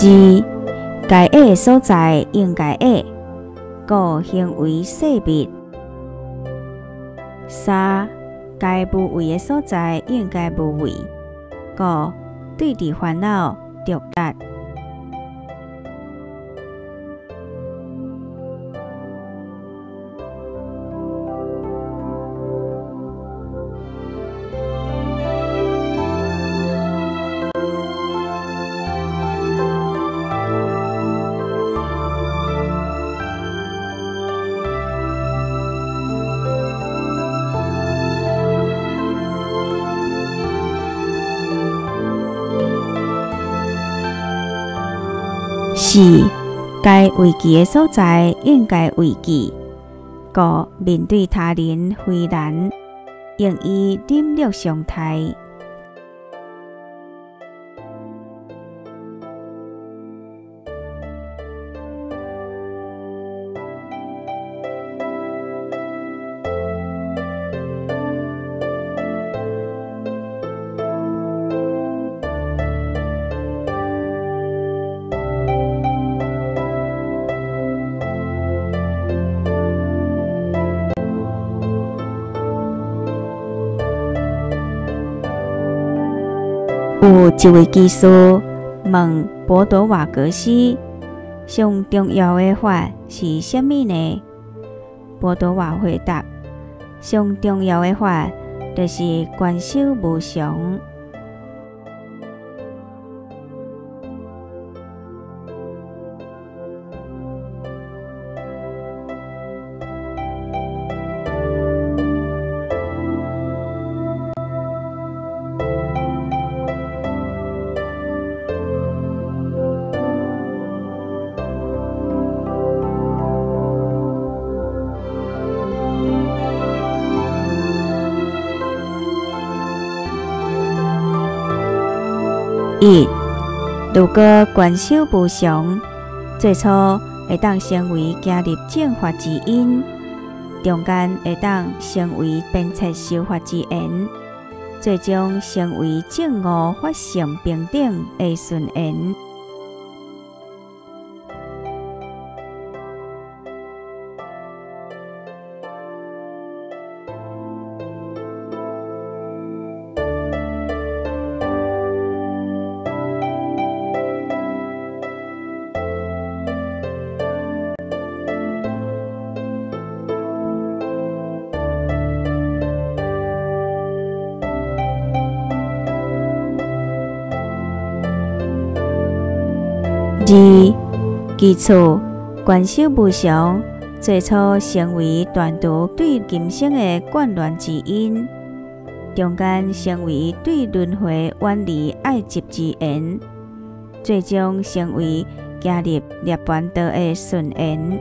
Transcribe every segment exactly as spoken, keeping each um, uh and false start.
二、该压的所在应该压，故行为细密。三、该无为的所在应该无为，故对治烦恼直达。四、该畏惧的所在应该畏惧，故面对他人非难，应以忍辱相待。有一位居士问波多瓦格斯：上重要的法是甚么呢？波多瓦回答：上重要的法就是观修无常。一、如果观修无常，最初会当成为加入正法之因，中间会当成为鞭策修法之缘，最终成为正悟法性平等的顺缘。二、基础观修无常，最初成为断除对今生的眷恋之因，中间成为对轮回远离爱执之缘，最终成为加入涅槃道的顺缘。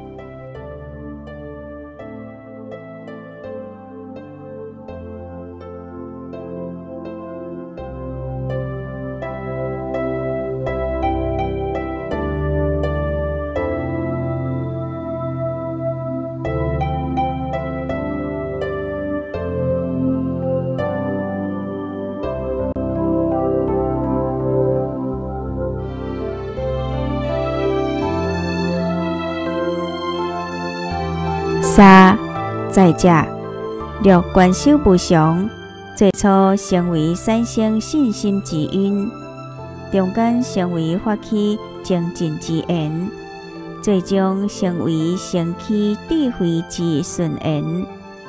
三、再者，若观修无常，最初成为产生信心之因，中间成为发起精进之缘，最终成为升起智慧之顺缘。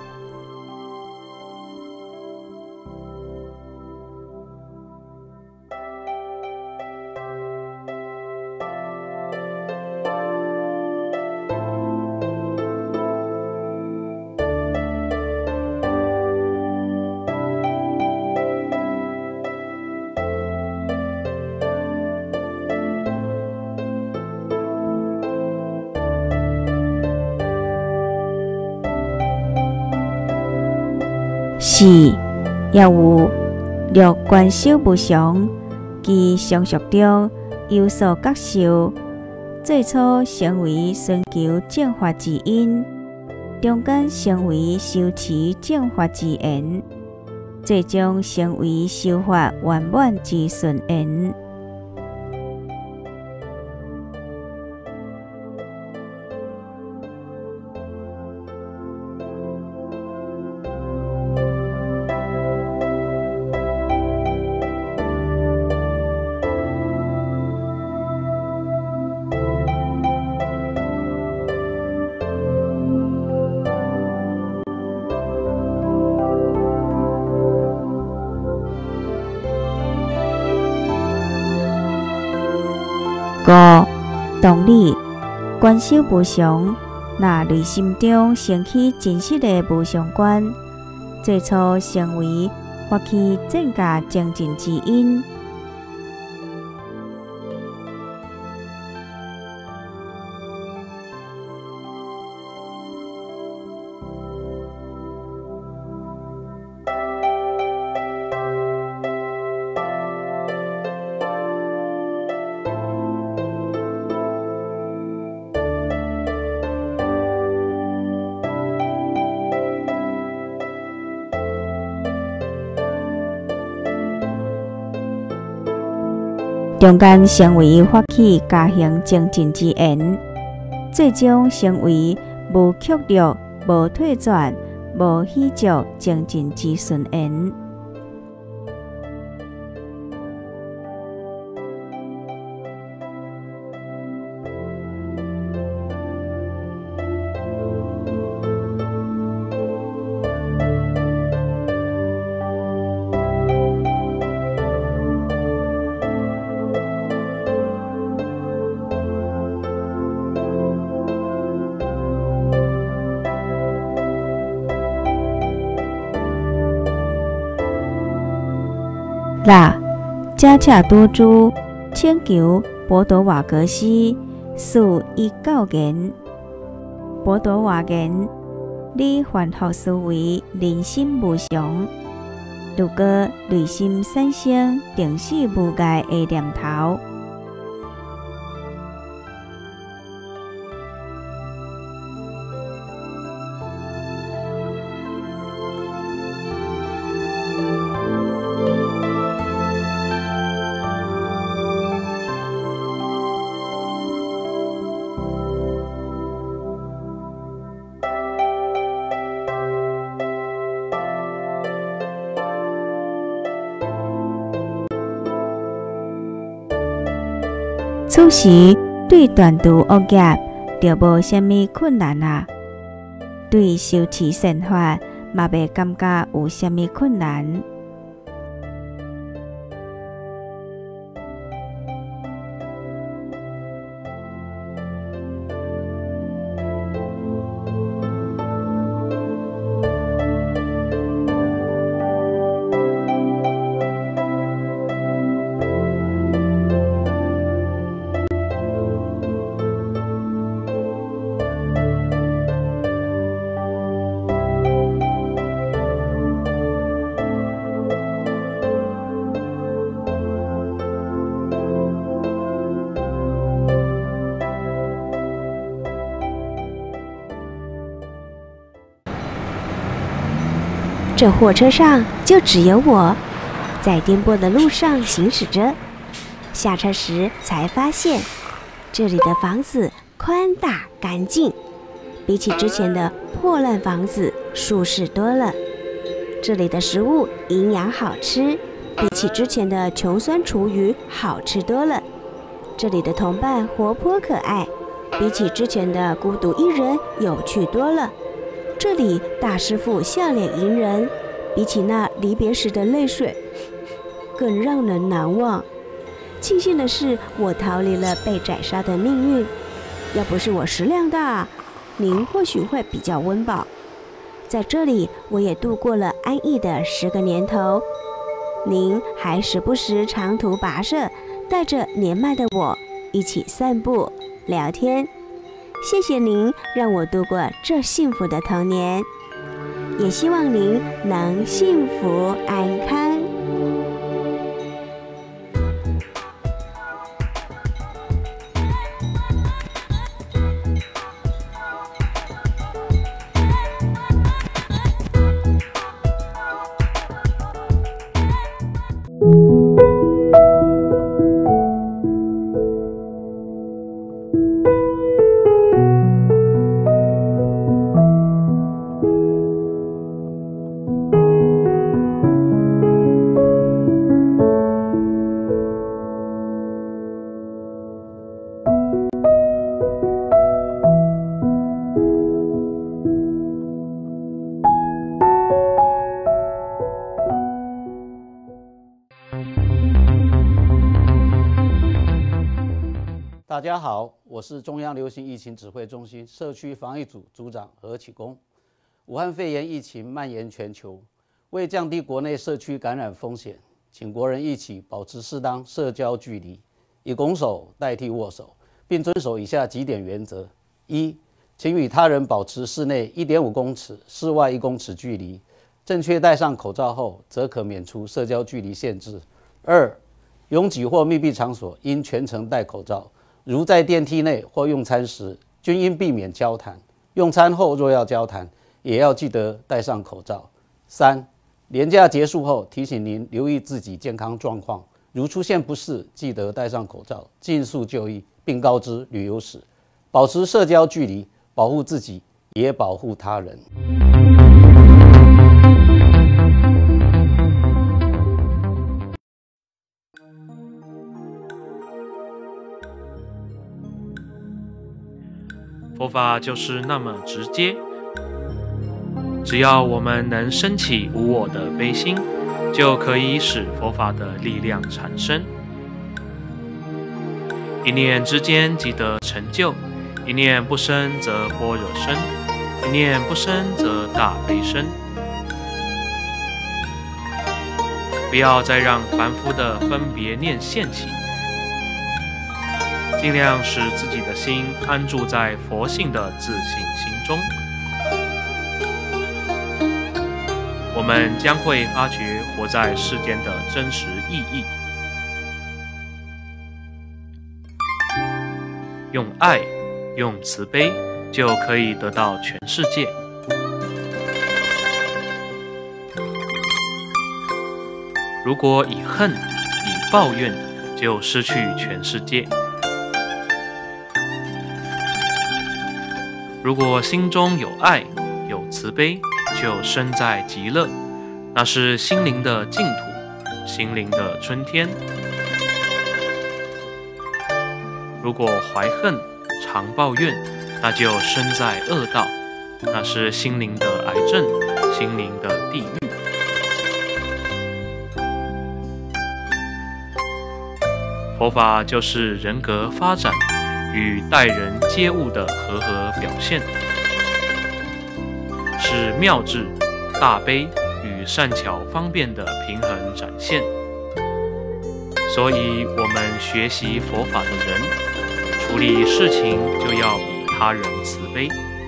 四、也有若观修无常，其相续中有所觉受，最初成为寻求正法之因，中间成为修持正法之缘，最终成为修法圆满之顺缘。 五、同理，观修无常，若内心中升起真实的无常观，最初成为发起正觉精进之因。中间成为发起加行精进之缘，最终成为无曲折、无退转、无喜咒精进之顺缘。六、加恰多珠，请求波多瓦格斯述以教言。波多瓦言：你凡学思维，人心无常。如果内心产生定死无碍的念头，此时对断除恶业就无虾米困难啊，对修持善法嘛袂感觉有虾米困难。 这火车上就只有我，在颠簸的路上行驶着。下车时才发现，这里的房子宽大干净，比起之前的破烂房子舒适多了。这里的食物营养好吃，比起之前的穷酸厨余好吃多了。这里的同伴活泼可爱，比起之前的孤独一人有趣多了。这里大师傅笑脸迎人，比起那离别时的泪水更让人难忘。庆幸的是，我逃离了被宰杀的命运。要不是我食量大，您或许会比较温饱。在这里，我也度过了安逸的十个年头。您还时不时长途跋涉，带着年迈的我一起散步聊天。谢谢您让我度过这幸福的童年，也希望您能幸福安康。 大家好，我是中央流行疫情指挥中心社区防疫组组长何启功。武汉肺炎疫情蔓延全球，为降低国内社区感染风险，请国人一起保持适当社交距离，以拱手代替握手，并遵守以下几点原则：一、请与他人保持室内 一点五公尺、室外一公尺距离，正确戴上口罩后，则可免除社交距离限制。二、拥挤或密闭场所应全程戴口罩，如在电梯内或用餐时，均应避免交谈。用餐后若要交谈，也要记得戴上口罩。三、连假结束后，提醒您留意自己健康状况，如出现不适，记得戴上口罩，尽速就医，并告知旅游史，保持社交距离，保护自己，也保护他人。 佛法就是那么直接，只要我们能升起无我的悲心，就可以使佛法的力量产生。一念之间即得成就，一念不生则般若生，一念不生则大悲生。不要再让凡夫的分别念现起，尽量使自己的心安住在佛性的自信心中，我们将会发觉活在世间的真实意义。用爱，用慈悲，就可以得到全世界。如果以恨、以抱怨，就失去全世界。如果心中有爱，有慈悲，就身在极乐，那是心灵的净土，心灵的春天。如果怀恨，常抱怨，那就身在恶道，那是心灵的癌症，心灵的地狱。佛法就是人格发展与待人接物的和合表现，是妙智、大悲与善巧方便的平衡展现。所以我们学习佛法的人，处理事情就要比他人慈悲，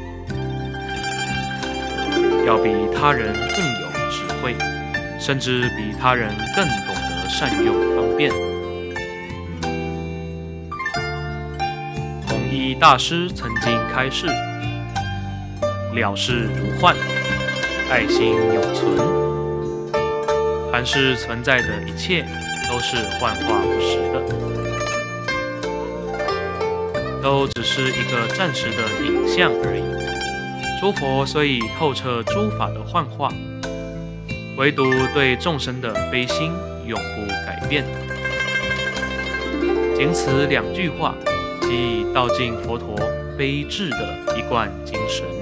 要比他人更有智慧，甚至比他人更懂得善用方便。弘一大师曾经开示：了事如幻，爱心永存。凡是存在的一切，都是幻化不实的，都只是一个暂时的影像而已。诸佛虽已透彻诸法的幻化，唯独对众生的悲心永不改变。仅此两句话，即已道尽佛陀悲智的一贯精神。